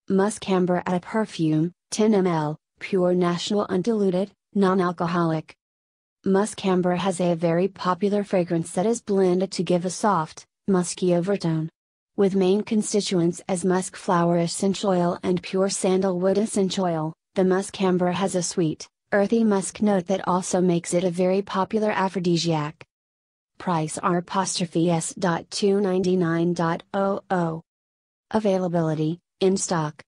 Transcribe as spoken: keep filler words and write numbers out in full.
Musk Amber at a Perfume, ten milliliters, pure natural undiluted, non-alcoholic. Musk Amber has a very popular fragrance that is blended to give a soft, musky overtone. With main constituents as musk flower essential oil and pure sandalwood essential oil, the Musk Amber has a sweet, earthy musk note that also makes it a very popular aphrodisiac. Price R S two ninety-nine. Availability, in stock.